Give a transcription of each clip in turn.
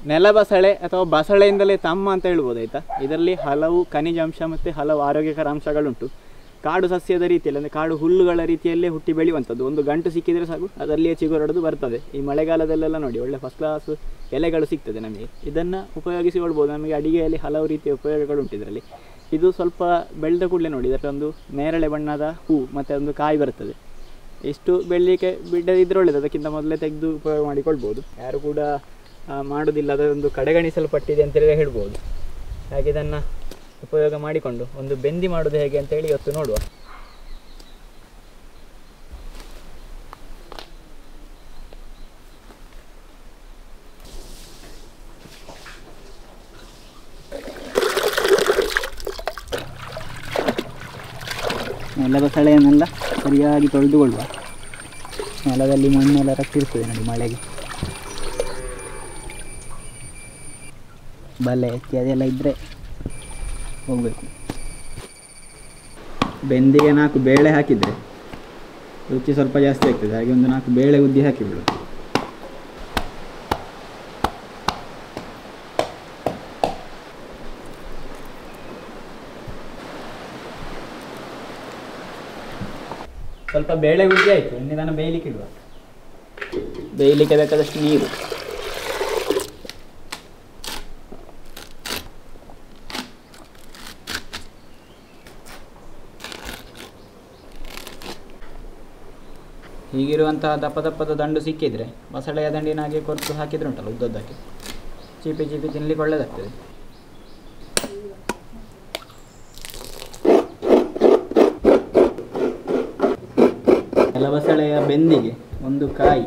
ನೆಲಬಸಳೆ ಅಥವಾ ಬಸಳೆಯಿಂದಲೇ ತಮ್ಮ ಅಂತ ಹೇಳ್ಬೋದು ಆಯಿತಾ. ಇದರಲ್ಲಿ ಹಲವು ಖನಿಜಾಂಶ ಮತ್ತು ಹಲವು ಆರೋಗ್ಯಕರ ಅಂಶಗಳುಂಟು. ಕಾಡು ಸಸ್ಯದ ರೀತಿಯಲ್ಲಿ ಅಂದರೆ ಕಾಡು ಹುಲ್ಲುಗಳ ರೀತಿಯಲ್ಲೇ ಹುಟ್ಟಿ ಬೆಳೆಯುವಂಥದ್ದು. ಒಂದು ಗಂಟು ಸಿಕ್ಕಿದರೆ ಸಾಕು ಅದರಲ್ಲಿಯೇ ಚಿಗುರೊಡೆದು ಬರ್ತದೆ. ಈ ಮಳೆಗಾಲದಲ್ಲೆಲ್ಲ ನೋಡಿ ಒಳ್ಳೆ ಫಸ್ಟ್ ಕ್ಲಾಸ್ ಎಲೆಗಳು ಸಿಗ್ತದೆ ನಮಗೆ. ಇದನ್ನು ಉಪಯೋಗಿಸಿಕೊಳ್ಬೋದು. ನಮಗೆ ಅಡಿಗೆಯಲ್ಲಿ ಹಲವು ರೀತಿಯ ಉಪಯೋಗಗಳುಂಟು ಇದರಲ್ಲಿ. ಇದು ಸ್ವಲ್ಪ ಬೆಳೆದ ಕೂಡಲೇ ನೋಡಿ ಇದರಲ್ಲೊಂದು ನೇರಳೆ ಬಣ್ಣದ ಹೂ ಮತ್ತು ಒಂದು ಕಾಯಿ ಬರ್ತದೆ. ಇಷ್ಟು ಬೆಳಲಿಕ್ಕೆ ಬಿಡದಿದ್ರೆ ಒಳ್ಳೆಯದು, ಅದಕ್ಕಿಂತ ಮೊದಲೇ ತೆಗೆದು ಉಪಯೋಗ ಮಾಡಿಕೊಳ್ಬೋದು. ಯಾರು ಕೂಡ ಮಾಡೋದಿಲ್ಲ, ಅದೊಂದು ಕಡೆಗಣಿಸಲ್ಪಟ್ಟಿದೆ ಅಂತೇಳಿ ಹೇಳ್ಬೋದು. ಹಾಗೆ ಇದನ್ನು ಉಪಯೋಗ ಮಾಡಿಕೊಂಡು ಒಂದು ಬೆಂದಿ ಮಾಡೋದು ಹೇಗೆ ಅಂತೇಳಿ ಇವತ್ತು ನೋಡುವ. ನೆಲಬಸಳೆಯನ್ನೆಲ್ಲ ಸರಿಯಾಗಿ ತೊಳೆದುಕೊಳ್ಳುವ. ನೆಲದಲ್ಲಿ ಮಣ್ಣೆಲ್ಲ ರಟ್ಟಿರ್ತದೆ ನೋಡಿ ಮಳೆಗೆ. ಬಲೆ ಇತ್ಯಾದೆಲ್ಲ ಇದ್ದರೆ ಹೋಗಬೇಕು. ಬೆಂದಿಗೆ 4 ಬೇಳೆ ಹಾಕಿದರೆ ರುಚಿ ಸ್ವಲ್ಪ ಜಾಸ್ತಿ ಆಗ್ತದೆ. ಹಾಗೆ ಒಂದು 4 ಬೇಳೆ ಉದ್ದಿ ಹಾಕಿಬಿಡು. ಸ್ವಲ್ಪ ಬೇಳೆ ಉದ್ದಿ ಆಯಿತು. ಇನ್ನು ಇದನ್ನು ಬೇಯಲಿಕ್ಕೆ ಇಡುವ. ಬೇಯಲಿಕ್ಕೆ ಬೇಕಾದಷ್ಟು ನೀರು. ಹೀಗಿರುವಂತಹ ದಪ್ಪ ದಪ್ಪದ ದಂಡು ಸಿಕ್ಕಿದರೆ ಬಸಳೆಯ ದಂಡಿನಾಗೆ ಕೊರ್ತು ಹಾಕಿದ್ರೆ ಉಂಟಲ್ಲ ಉದ್ದದ್ದಕ್ಕೆ ಚೀಪಿ ಚೀಪಿ ತಿನ್ನಲಿಕ್ಕೆ ಒಳ್ಳೆಯದಾಗ್ತದೆ. ನೆಲಬಸಳೆಯ ಬೆಂದಿಗೆ ಒಂದು ಕಾಯಿ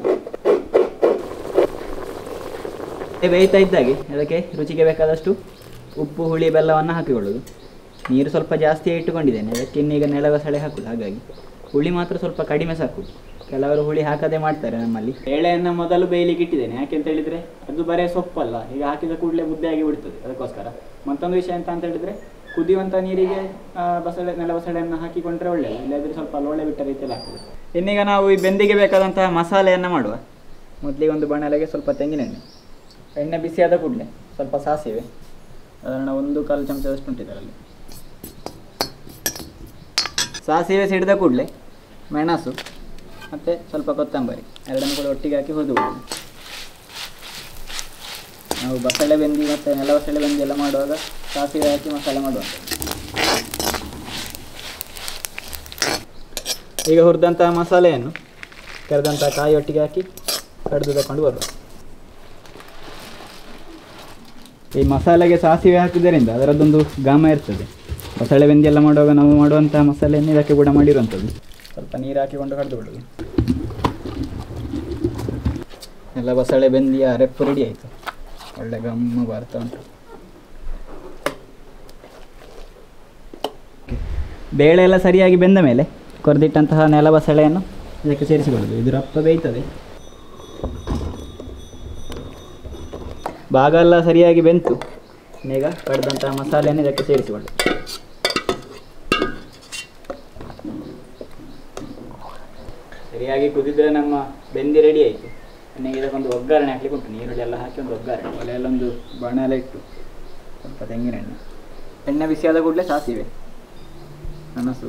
ಬೇಯ್ತಾ ಇದ್ದಾಗೆ ಅದಕ್ಕೆ ರುಚಿಗೆ ಬೇಕಾದಷ್ಟು ಉಪ್ಪು ಹುಳಿ ಬೆಲ್ಲವನ್ನು ಹಾಕಿಕೊಳ್ಳೋದು. ನೀರು ಸ್ವಲ್ಪ ಜಾಸ್ತಿ ಇಟ್ಟುಕೊಂಡಿದ್ದೇನೆ, ಅದಕ್ಕೆ ಇನ್ನೀಗ ನೆಲಬಸಳೆ ಹಾಕೋದು. ಹಾಗಾಗಿ ಹುಳಿ ಮಾತ್ರ ಸ್ವಲ್ಪ ಕಡಿಮೆ ಸಾಕು. ಕೆಲವರು ಹುಳಿ ಹಾಕದೆ ಮಾಡ್ತಾರೆ ನಮ್ಮಲ್ಲಿ. ಬೇಳೆಯನ್ನು ಮೊದಲು ಬೇಯಲಿಕ್ಕೆ ಇಟ್ಟಿದ್ದೇನೆ. ಯಾಕೆ ಅಂತ ಹೇಳಿದರೆ ಅದು ಬರೀ ಸೊಪ್ಪಲ್ಲ, ಈಗ ಹಾಕಿದ ಕೂಡಲೇ ಮುದ್ದೆ ಆಗಿ ಬಿಡ್ತದೆ. ಅದಕ್ಕೋಸ್ಕರ ಮತ್ತೊಂದು ವಿಷಯ ಅಂತ ಹೇಳಿದರೆ ಕುದಿಯುವಂಥ ನೀರಿಗೆ ನೆಲಬಸಳೆಯನ್ನು ಹಾಕಿಕೊಂಡ್ರೆ ಒಳ್ಳೆಯದು. ಇಲ್ಲದ್ರೆ ಸ್ವಲ್ಪ ಲೋಳೆ ಬಿಟ್ಟ ರೀತಿಯಲ್ಲಿ ಆಗ್ತದೆ. ಇನ್ನೀಗ ನಾವು ಈ ಬೆಂದಿಗೆ ಬೇಕಾದಂತಹ ಮಸಾಲೆಯನ್ನು ಮಾಡುವ. ಮೊದಲಿಗೆ ಒಂದು ಬಾಣಲೆಗೆ ಸ್ವಲ್ಪ ತೆಂಗಿನೆಣ್ಣೆ. ಎಣ್ಣೆ ಬಿಸಿಯಾದ ಕೂಡಲೇ ಸ್ವಲ್ಪ ಸಾಸಿವೆ, ಸಾಧಾರಣ 1/4 ಚಮಚದಷ್ಟು ಉಂಟು ಇದರಲ್ಲಿ. ಸಾಸಿವೆ ಸಿಡಿದ ಕೂಡಲೇ ಮೆಣಸು ಮತ್ತು ಸ್ವಲ್ಪ ಕೊತ್ತಂಬರಿ ಎರಡನ್ನು ಕೂಡ ಒಟ್ಟಿಗೆ ಹಾಕಿ ಹುರಿದುಕೊಳ್ಳೋದು. ನಾವು ಬಸಳೆ ಬೆಂದಿ ಮತ್ತು ನೆಲಬಸಳೆ ಬೆಂದಿ ಎಲ್ಲ ಮಾಡುವಾಗ ಸಾಸಿವೆ ಹಾಕಿ ಮಸಾಲೆ ಮಾಡುವಂಥದ್ದು. ಈಗ ಹುರಿದಂತಹ ಮಸಾಲೆಯನ್ನು ಕರೆದಂತಹ ಕಾಯಿ ಒಟ್ಟಿಗೆ ಹಾಕಿ ಕಡಿದು ತಗೊಂಡು ಬರುವ. ಈ ಮಸಾಲೆಗೆ ಸಾಸಿವೆ ಹಾಕಿದ್ದರಿಂದ ಅದರದ್ದೊಂದು ಘಮ ಇರ್ತದೆ. ಬಸಳೆ ಬೆಂದಿ ಎಲ್ಲ ಮಾಡುವಾಗ ನಾವು ಮಾಡುವಂತಹ ಮಸಾಲೆಯನ್ನು ಇದಕ್ಕೆ ಕೂಡ ಮಾಡಿರುವಂಥದ್ದು. ಸ್ವಲ್ಪ ನೀರು ಹಾಕಿಕೊಂಡು ಕಡಿದು ಬಿಡೋದು. ಎಲ್ಲ ಬಸಳೆ ಬೆಂದಿಯ ರೆಪ್ಪು ರೆಡಿ ಆಯಿತು. ಒಳ್ಳೆ ಗಮ್ಮ ಬರ್ತಾ ಉಂಟು. ಬೇಳೆ ಎಲ್ಲ ಸರಿಯಾಗಿ ಬೆಂದ ಮೇಲೆ ಕೊರೆದಿಟ್ಟಂತಹ ನೆಲಬಸಳೆಯನ್ನು ಇದಕ್ಕೆ ಸೇರಿಸಿಕೊಳ್ಳೋದು. ಇದು ರಪ್ಪ ಬೇಯ್ತದೆ. ಭಾಗ ಎಲ್ಲ ಸರಿಯಾಗಿ ಬೆಂತು. ಈಗ ಕಡಿದಂತಹ ಮಸಾಲೆಯನ್ನು ಇದಕ್ಕೆ ಸೇರಿಸಿಕೊಳ್ಳೋದು. ಸರಿಯಾಗಿ ಕುದಿದ್ರೆ ನಮ್ಮ ಬೆಂದಿ ರೆಡಿ ಆಯಿತು. ನನಗೆ ಇದಕ್ಕೊಂದು ಒಗ್ಗರಣೆ ಹಾಕಲಿಕ್ಕೆ ಉಂಟು. ನೀರುಳ್ಳಿ ಎಲ್ಲ ಹಾಕಿ ಒಂದು ಒಗ್ಗರಣೆ. ಒಲೆಯಲ್ಲೊಂದು ಬಾಣಲೆ ಇಟ್ಟು ಸ್ವಲ್ಪ ತೆಂಗಿನೆಣ್ಣೆ, ಎಣ್ಣೆ ಬಿಸಿಯಾದ ಕೂಡಲೇ ಸಾಸಿವೆ, ಮೆಣಸು,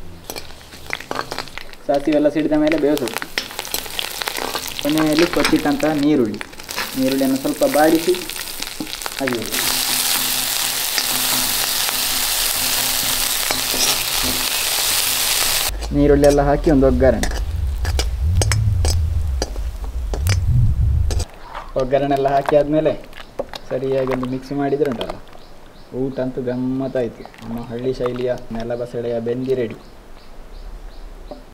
ಸಾಸಿವೆ ಎಲ್ಲ ಸಿಡಿದ ಮೇಲೆ ಬೇವು ಸೊಪ್ಪು, ಕೊನೆಯಲ್ಲಿ ಕೊಚ್ಚಿಟ್ಟಂತಹ ನೀರುಳ್ಳಿಯನ್ನು ಸ್ವಲ್ಪ ಬಾಡಿಸಿ ಹಾಗೆ ನೀರುಳ್ಳಿ ಎಲ್ಲ ಹಾಕಿ ಒಂದು ಒಗ್ಗರಣೆ ಎಲ್ಲ ಹಾಕಿ ಆದಮೇಲೆ ಸರಿಯಾಗಿ ಒಂದು ಮಿಕ್ಸ್ ಮಾಡಿದರೆ ಉಂಟಲ್ಲ, ಊಟ ಅಂತೂ ಗಮ್ಮತ್ತಾಯಿತು. ನಮ್ಮ ಹಳ್ಳಿ ಶೈಲಿಯ ನೆಲಬಸಳೆಯ ಬೆಂದಿ ರೆಡಿ.